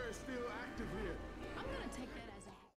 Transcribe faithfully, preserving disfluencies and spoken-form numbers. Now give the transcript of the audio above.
is still active here. I'm gonna take that as